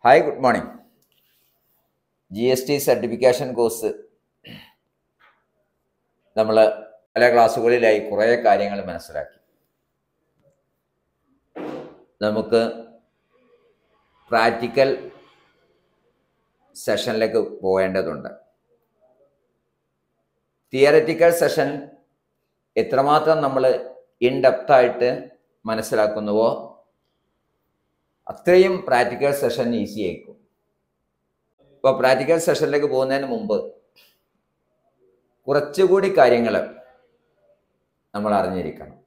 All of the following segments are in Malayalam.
Hi, good morning. GST certification course നമ്മൾ പല ക്ലാസ്സുകളിലായി കുറേ കാര്യങ്ങൾ മനസ്സിലാക്കി. നമുക്ക് പ്രാക്ടിക്കൽ സെഷനിലേക്ക് പോകേണ്ടതുണ്ട്. തിയററ്റിക്കൽ സെഷൻ എത്രമാത്രം നമ്മൾ ഇൻഡെപ്തായിട്ട് മനസ്സിലാക്കുന്നുവോ അത്രയും പ്രാക്ടിക്കൽ സെഷൻ ഈസി ആയിരിക്കും. ഇപ്പോൾ പ്രാക്ടിക്കൽ സെഷനിലേക്ക് പോകുന്നതിന് മുമ്പ് കുറച്ചുകൂടി കാര്യങ്ങൾ നമ്മൾ അറിഞ്ഞിരിക്കണം.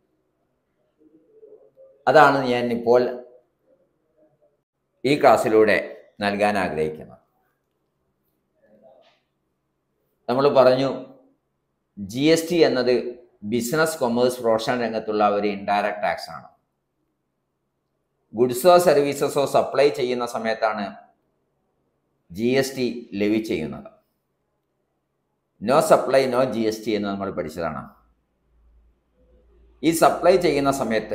അതാണ് ഞാൻ ഇപ്പോൾ ഈ ക്ലാസ്സിലൂടെ നൽകാൻ ആഗ്രഹിക്കുന്നത്. നമ്മൾ പറഞ്ഞു, GST എന്നത് ബിസിനസ് കൊമേഴ്സ് പ്രൊഫഷണൽ രംഗത്തുള്ള ഒരു ഇൻഡയറക്റ്റ് ടാക്സ് ആണ്. ഗുഡ്സോ സർവീസസോ സപ്ലൈ ചെയ്യുന്ന സമയത്താണ് GST ലെവി ചെയ്യുന്നത്. നോ സപ്ലൈ നോ GST എന്ന് നമ്മൾ പഠിച്ചതാണ്. ഈ സപ്ലൈ ചെയ്യുന്ന സമയത്ത്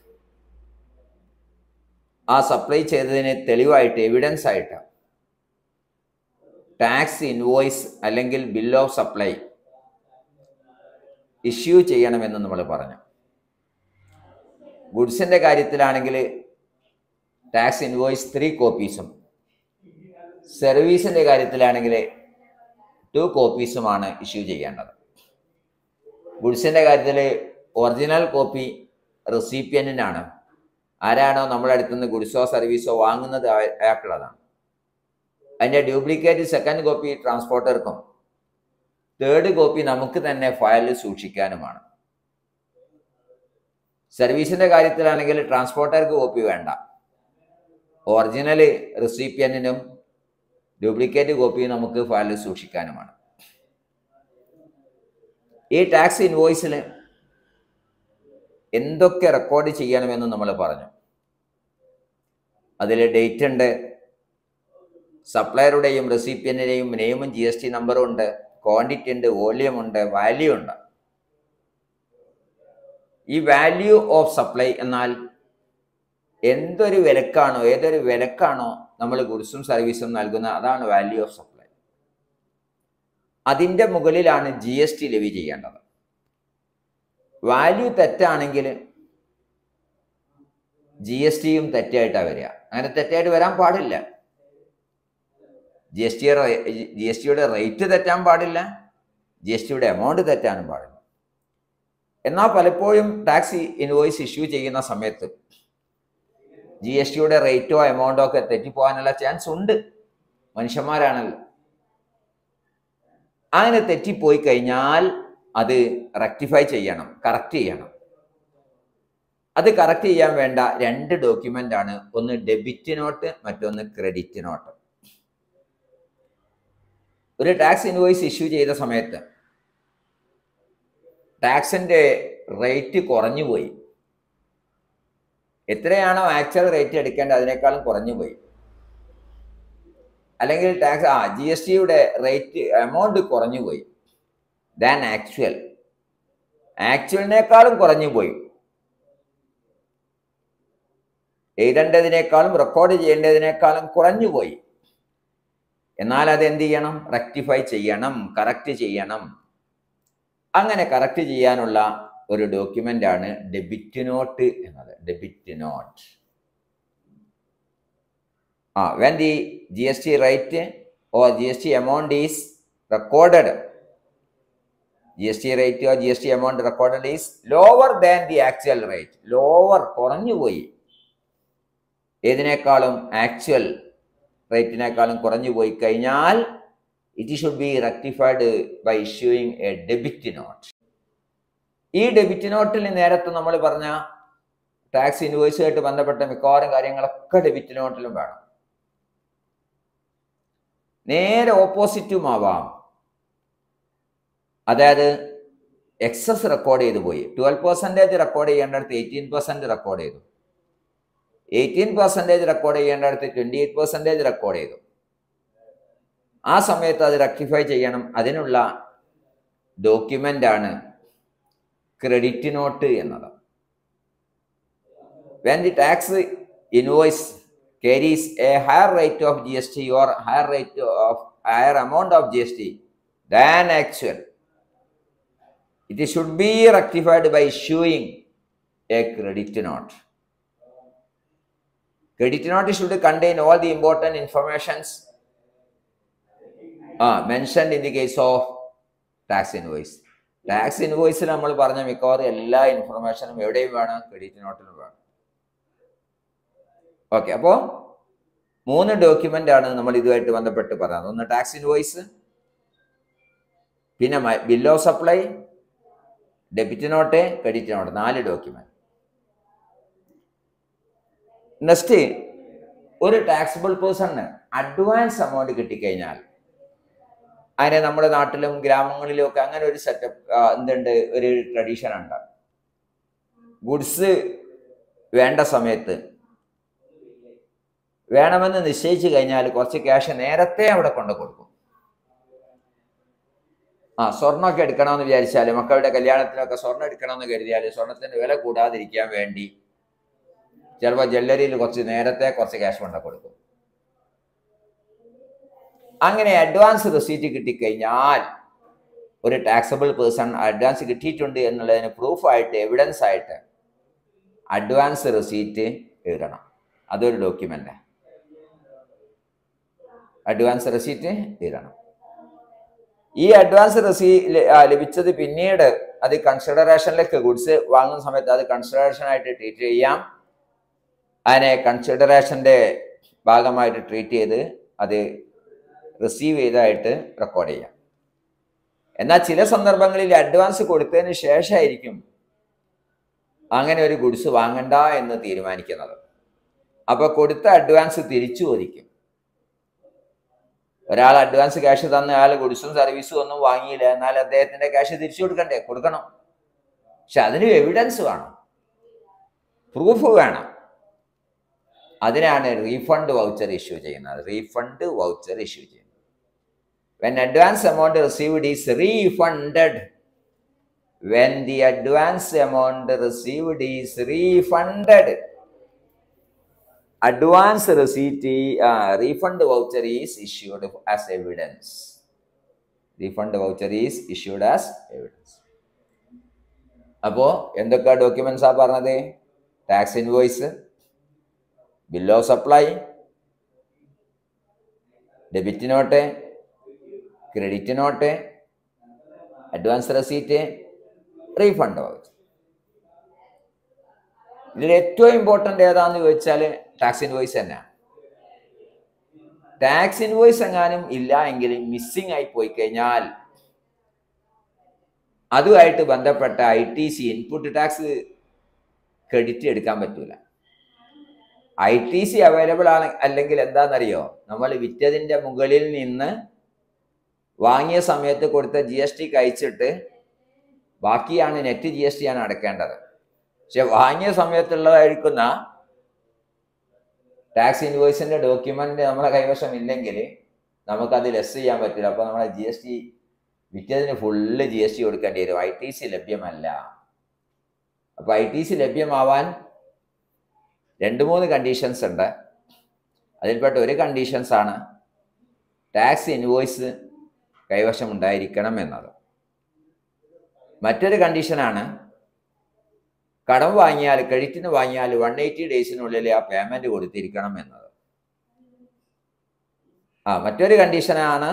ആ സപ്ലൈ ചെയ്തതിന് തെളിവായിട്ട്, എവിഡൻസ് ആയിട്ട് ടാക്സ് ഇൻവോയ്സ് അല്ലെങ്കിൽ ബിൽ ഓഫ് സപ്ലൈ ഇഷ്യൂ ചെയ്യണമെന്ന് നമ്മൾ പറഞ്ഞു. ഗുഡ്സിൻ്റെ കാര്യത്തിലാണെങ്കിൽ ടാക്സ് ഇൻവോയ്സ് 3 കോപ്പീസും, സർവീസിൻ്റെ കാര്യത്തിലാണെങ്കിൽ 2 കോപ്പീസുമാണ് ഇഷ്യൂ ചെയ്യേണ്ടത്. ഗുഡ്സിൻ്റെ കാര്യത്തിൽ ഒറിജിനൽ കോപ്പി റെസിപ്പിയന്റിനാണ്. ആരാണോ നമ്മുടെ അടുത്ത് നിന്ന് ഗുഡ്സോ സർവീസോ വാങ്ങുന്നത് അയാൾക്കുള്ളതാണ്. അതിൻ്റെ ഡ്യൂപ്ലിക്കേറ്റ് സെക്കൻഡ് കോപ്പി ട്രാൻസ്പോർട്ടർക്കും, 3rd കോപ്പി നമുക്ക് തന്നെ ഫയലിൽ സൂക്ഷിക്കാനുമാണ്. സർവീസിൻ്റെ കാര്യത്തിലാണെങ്കിൽ ട്രാൻസ്പോർട്ടർക്ക് കോപ്പി വേണ്ട, ഒറിജിനൽ റെസിപ്പിയന്റിനും ഡ്യൂപ്ലിക്കേറ്റ് കോപ്പി നമുക്ക് ഫയലിൽ സൂക്ഷിക്കാനുമാണ്. ഈ ടാക്സ് ഇൻവോയ്സിൽ എന്തൊക്കെ റെക്കോർഡ് ചെയ്യണമെന്ന് നമ്മൾ പറഞ്ഞു. അതിൽ ഡേറ്റ് ഉണ്ട്, സപ്ലയറുടെയും റെസിപ്പിയന്റിൻ്റെയും നെയിമും GST നമ്പറും ഉണ്ട്, ക്വാണ്ടിറ്റി ഉണ്ട്, വോള്യൂം ഉണ്ട്, വാല്യൂ ഉണ്ട്. ഈ വാല്യൂ ഓഫ് സപ്ലൈ എന്നാൽ ഏതൊരു വിലക്കാണോ നമ്മൾ ഗുഡ്സും സർവീസും നൽകുന്നത്, അതാണ് വാല്യൂ ഓഫ് സപ്ലൈ. അതിൻ്റെ മുകളിലാണ് GST ലെവി ചെയ്യേണ്ടത്. വാല്യൂ തെറ്റാണെങ്കിൽ GSTയും തെറ്റായിട്ടാണ് വരിക. അങ്ങനെ തെറ്റായിട്ട് വരാൻ പാടില്ല. GSTയുടെ റേറ്റ് തെറ്റാൻ പാടില്ല, GSTയുടെ എമൗണ്ട് തെറ്റാനും പാടില്ല. എന്നാൽ പലപ്പോഴും ടാക്സ് ഇൻവോയ്സ് ഇഷ്യൂ ചെയ്യുന്ന സമയത്ത് GSTയുടെ റേറ്റോ എമൗണ്ടോ ഒക്കെ തെറ്റിപ്പോകാനുള്ള ചാൻസ് ഉണ്ട്. മനുഷ്യന്മാരാണല്ലോ. അങ്ങനെ തെറ്റിപ്പോയി കഴിഞ്ഞാൽ അത് റെക്ടിഫൈ ചെയ്യണം, കറക്റ്റ് ചെയ്യണം. അത് കറക്റ്റ് ചെയ്യാൻ വേണ്ട 2 ഡോക്യുമെന്റ് ആണ്. ഒന്ന് ഡെബിറ്റ് നോട്ട്, മറ്റൊന്ന് ക്രെഡിറ്റ് നോട്ട്. ഒരു ടാക്സ് ഇൻവോയ്സ് ഇഷ്യൂ ചെയ്ത സമയത്ത് ടാക്സിന്റെ റേറ്റ് കുറഞ്ഞു പോയി, എത്രയാണോ ആക്ച്വൽ റേറ്റ് എടുക്കേണ്ടത് അതിനേക്കാളും കുറഞ്ഞു പോയി, അല്ലെങ്കിൽ GSTയുടെ റേറ്റ് എമൗണ്ട് കുറഞ്ഞു പോയി, ദാൻ ആക്ച്വലിനേക്കാളും കുറഞ്ഞു പോയി, എഴുതേണ്ടതിനേക്കാളും റെക്കോർഡ് ചെയ്യേണ്ടതിനേക്കാളും കുറഞ്ഞു പോയി, എന്നാൽ അത് എന്ത് ചെയ്യണം? റെക്ടിഫൈ ചെയ്യണം, കറക്റ്റ് ചെയ്യണം. അങ്ങനെ കറക്റ്റ് ചെയ്യാനുള്ള ഒരു ഡോക്യുമെന്റ് ആണ് ഡെബിറ്റ് നോട്ട് എന്നത്. Debit note. when the GST rate or GST amount is recorded, GST rate or GST amount recorded is lower than the actual rate. Lower, കുറഞ്ഞു പോയി, ഏതിനേക്കാളും ആക്ച്വൽ റേറ്റിനേക്കാളും കുറഞ്ഞു പോയി കഴിഞ്ഞാൽ it should be rectified by issuing a debit note. ഈ ഡെബിറ്റ് നോട്ടിൽ നേരത്തെ നമ്മൾ പറഞ്ഞ ടാക്സ് ഇൻവോയ്സുമായിട്ട് ബന്ധപ്പെട്ട മിക്കവാറും കാര്യങ്ങളൊക്കെ ഡെബിറ്റ് നോട്ടിലും വേണം. നേരെ ഓപ്പോസിറ്റും ആവാം. അതായത് എക്സസ് റെക്കോർഡ് ചെയ്തു പോയി. 12% റെക്കോർഡ് ചെയ്യേണ്ടടുത്ത് 18% റെക്കോർഡ് ചെയ്തു, 18% റെക്കോർഡ് ചെയ്യേണ്ടടുത്ത് 28% റെക്കോർഡ് ചെയ്തു. ആ സമയത്ത് അത് റെക്ടിഫൈ ചെയ്യണം. അതിനുള്ള ഡോക്യുമെന്റ് ആണ് ക്രെഡിറ്റ് നോട്ട് എന്നത്. when the tax invoice carries a higher rate of GST or higher amount of GST than actual, it should be rectified by issuing a credit note. Credit note should contain all the important informations mentioned in the case of tax invoice. Tax ഇൻവോയ്സിൽ നമ്മൾ പറഞ്ഞ മിക്കവാറും എല്ലാ ഇൻഫർമേഷനും എവിടെയും വേണം, ക്രെഡിറ്റ് നോട്ടിലും വേണം. ഓക്കെ, അപ്പോൾ 3 ഡോക്യുമെന്റ് ആണ് നമ്മൾ ഇതുമായിട്ട് ബന്ധപ്പെട്ട് പറയുന്നത്. ഒന്ന് ടാക്സ് ഇൻവോയ്സ്, പിന്നെ bill of supply, debit note, credit note, 4 document. Next, ഒരു ടാക്സിബിൾ പേഴ്സണിന് അഡ്വാൻസ് എമൗണ്ട് കിട്ടിക്കഴിഞ്ഞാൽ അതിനെ നമ്മുടെ നാട്ടിലും ഗ്രാമങ്ങളിലും ഒക്കെ അങ്ങനെ ഒരു സെറ്റപ്പ് എന്തുണ്ട്, ഒരു ട്രഡീഷൻ ഉണ്ട്. ഗുഡ്സ് വേണ്ട സമയത്ത് വേണമെന്ന് നിശ്ചയിച്ചു കഴിഞ്ഞാൽ കുറച്ച് ക്യാഷ് നേരത്തെ അവിടെ കൊണ്ടു കൊടുക്കും. സ്വർണ്ണമൊക്കെ എടുക്കണമെന്ന് വിചാരിച്ചാൽ, മക്കളുടെ കല്യാണത്തിനൊക്കെ സ്വർണ്ണം എടുക്കണമെന്ന് കരുതിയാൽ സ്വർണത്തിന്റെ വില കൂടാതിരിക്കാൻ വേണ്ടി ചിലപ്പോൾ ജ്വല്ലറിയിൽ നേരത്തെ കുറച്ച് ക്യാഷ് കൊണ്ടു കൊടുക്കും. അങ്ങനെ അഡ്വാൻസ് റെസീറ്റ് കിട്ടിക്കഴിഞ്ഞാൽ ഒരു ടാക്സബിൾ പേഴ്സൺ അഡ്വാൻസ് കിട്ടിയിട്ടുണ്ട് എന്നുള്ളതിന് പ്രൂഫായിട്ട്, എവിഡൻസ് ആയിട്ട് അഡ്വാൻസ് റെസീറ്റ് എഴുതണം. അതൊരു ഡോക്യുമെന്റ്. അഡ്വാൻസ് റെസീറ്റ് എഴുതണം. ഈ അഡ്വാൻസ് ലഭിച്ചത് പിന്നീട് അത് കൺസിഡറേഷനിലേക്ക്, ഗുഡ്സ് വാങ്ങുന്ന സമയത്ത് അത് കൺസിഡറേഷൻ ആയിട്ട് ട്രീറ്റ് ചെയ്യാം. അതിനെ കൺസിഡറേഷന്റെ ഭാഗമായിട്ട് ട്രീറ്റ് ചെയ്ത് അത് റിസീവ് ചെയ്തതായിട്ട് റെക്കോർഡ് ചെയ്യാം. എന്നാൽ ചില സന്ദർഭങ്ങളിൽ അഡ്വാൻസ് കൊടുത്തതിന് ശേഷമായിരിക്കും അങ്ങനെ ഒരു ഗുഡ്സ് വാങ്ങണ്ട എന്ന് തീരുമാനിക്കുന്നത്. അപ്പോൾ കൊടുത്ത അഡ്വാൻസ് തിരിച്ചു ചോദിക്കും. ഒരാൾ അഡ്വാൻസ് ക്യാഷ് തന്ന അയാൾ ഗുഡ്സും സർവീസും ഒന്നും വാങ്ങിയില്ല, എന്നാൽ അദ്ദേഹത്തിന്റെ ക്യാഷ് തിരിച്ചു കൊടുക്കണം. പക്ഷെ അതിന് എവിഡൻസ് വേണം, പ്രൂഫ് വേണം. അതിനാണ് റീഫണ്ട് വൗച്ചർ ഇഷ്യൂ ചെയ്യുന്നത്. റീഫണ്ട് വൗച്ചർ ഇഷ്യൂ ചെയ്യുന്നത്. When advance amount received is refunded. When the advance amount received is refunded, advance receipt, refund voucher is issued as evidence. Refund voucher is issued as evidence. അപ്പോൾ എന്തൊക്കെ ഡോക്യുമെന്റ്സാ പറഞ്ഞത്? Tax invoice, bill of supply, debit note, credit note, advance receipt, refund voucher. ഇതിൽ ഏറ്റവും ഇമ്പോർട്ടൻ്റ് ഏതാണെന്ന് ചോദിച്ചാൽ ടാക്സ് ഇൻവോയ്സ് തന്നെയാണ്. ടാക്സ് ഇൻവോയ്സ് എങ്ങാനും ഇല്ല എങ്കിൽ, മിസ്സിംഗ് ആയി പോയി കഴിഞ്ഞാൽ അതുമായിട്ട് ബന്ധപ്പെട്ട ITC, ഇൻപുട്ട് ടാക്സ് ക്രെഡിറ്റ് എടുക്കാൻ പറ്റൂല. ITC അവൈലബിൾ അല്ലെങ്കിൽ എന്താണെന്നറിയോ, നമ്മൾ വിറ്റതിൻ്റെ മുകളിൽ നിന്ന് വാങ്ങിയ സമയത്ത് കൊടുത്ത GST കഴിച്ചിട്ട് ബാക്കിയാണ് നെറ്റ് GST ആണ് അടയ്ക്കേണ്ടത്. പക്ഷെ വാങ്ങിയ സമയത്തുള്ളതായിരിക്കുന്ന ടാക്സ് ഇൻവോയ്സിന്റെ ഡോക്യുമെന്റ് നമ്മളെ കൈവശം ഇല്ലെങ്കിൽ നമുക്കത് ലെസ് ചെയ്യാൻ പറ്റില്ല. അപ്പോൾ നമ്മളെ GST വിറ്റതിന് ഫുള്ള് GST കൊടുക്കേണ്ടി വരും. ITC ലഭ്യമല്ല. അപ്പോൾ ITC ലഭ്യമാവാൻ 2-3 കണ്ടീഷൻസ് ഉണ്ട്. അതിൽപ്പെട്ട ഒരു കണ്ടീഷൻസാണ് ടാക്സ് ഇൻവോയ്സ് കൈവശം ഉണ്ടായിരിക്കണം എന്നത്. മറ്റൊരു കണ്ടീഷനാണ് കടം വാങ്ങിയാൽ, ക്രെഡിറ്റിന് വാങ്ങിയാൽ 180 ഡേയ്സിനുള്ളിൽ ആ പേയ്മെന്റ് കൊടുത്തിരിക്കണം എന്നത്. മറ്റൊരു കണ്ടീഷനാണ്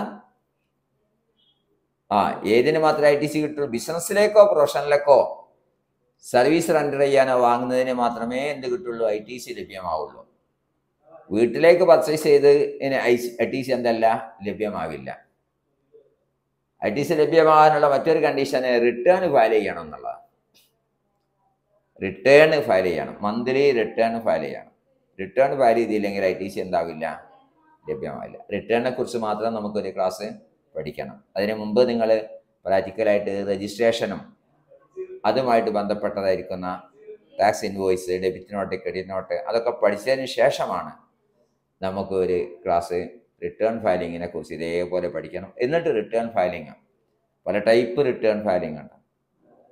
ഏതിന് മാത്രമേ ITC കിട്ടുള്ളൂ? ബിസിനസ്സിലേക്കോ പ്രൊഫഷനിലേക്കോ സർവീസ് റെൻഡർ ചെയ്യാനോ വാങ്ങുന്നതിന് മാത്രമേ എന്ത് കിട്ടുള്ളൂ? ITC ലഭ്യമാവുള്ളൂ. വീട്ടിലേക്ക് പർച്ചേസ് ചെയ്ത് ITC എന്തല്ല ലഭ്യമാവില്ല. ITC ലഭ്യമാകാനുള്ള മറ്റൊരു കണ്ടീഷന് റിട്ടേൺ ഫയൽ ചെയ്യണം എന്നുള്ളതാണ്. റിട്ടേൺ ഫയൽ ചെയ്യണം, മന്ത്ലി റിട്ടേൺ ഫയൽ ചെയ്യണം. റിട്ടേൺ ഫയൽ ചെയ്തില്ലെങ്കിൽ ITC എന്താവില്ല? ലഭ്യമാവില്ല. റിട്ടേണിനെ കുറിച്ച് മാത്രം നമുക്കൊരു ക്ലാസ് പഠിക്കണം. അതിന് മുമ്പ് നിങ്ങൾ പ്രാക്ടിക്കലായിട്ട് രജിസ്ട്രേഷനും അതുമായിട്ട് ബന്ധപ്പെട്ടതായിരിക്കുന്ന tax invoice, debit note, credit note അതൊക്കെ പഠിച്ചതിന് ശേഷമാണ് നമുക്ക് ഒരു ക്ലാസ് റിട്ടേൺ ഫയലിങ്ങിനെ കുറിച്ച് ഇതേപോലെ പഠിക്കണം. എന്നിട്ട് റിട്ടേൺ ഫയലിങ്, പല ടൈപ്പ് റിട്ടേൺ ഫയലിംഗ് ഉണ്ട്.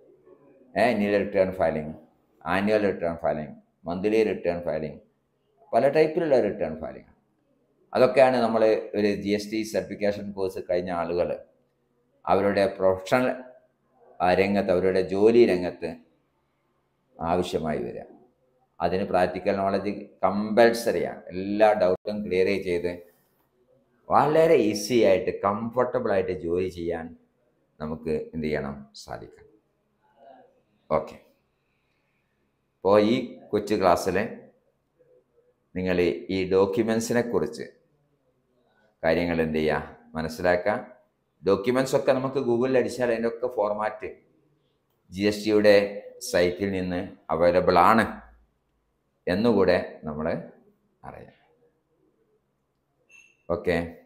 Annual return filing, annual return filing, monthly return filing, പല ടൈപ്പിലുള്ള റിട്ടേൺ ഫയലിംഗ്. അതൊക്കെയാണ് നമ്മൾ ഒരു GST സർട്ടിഫിക്കേഷൻ കോഴ്സ് കഴിഞ്ഞ ആളുകൾ അവരുടെ പ്രൊഫഷണൽ രംഗത്ത്, അവരുടെ ജോലി രംഗത്ത് ആവശ്യമായി വരിക. അതിന് പ്രാക്ടിക്കൽ നോളജ് കമ്പൽസറിയാണ്. എല്ലാ ഡൗട്ടും ക്ലിയർ ചെയ്ത് വളരെ ഈസി ആയിട്ട് കംഫർട്ടബിളായിട്ട് ജോലി ചെയ്യാൻ നമുക്ക് എന്ത് ചെയ്യണം, സാധിക്കണം. ഓക്കെ. അപ്പോൾ ഈ കൊച്ചു ക്ലാസ്സിൽ നിങ്ങൾ ഈ ഡോക്യുമെൻസിനെ കുറിച്ച് കാര്യങ്ങൾ എന്ത് ചെയ്യുക, മനസ്സിലാക്കുക. ഡോക്യുമെൻസ് ഒക്കെ നമുക്ക് ഗൂഗിളിൽ അടിച്ചാൽ അതിൻ്റെ ഒക്കെ ഫോർമാറ്റ് GSTയുടെ സൈറ്റിൽ നിന്ന് അവൈലബിൾ ആണ് എന്നുകൂടെ നമ്മൾ അറിയാം. ഓക്കെ.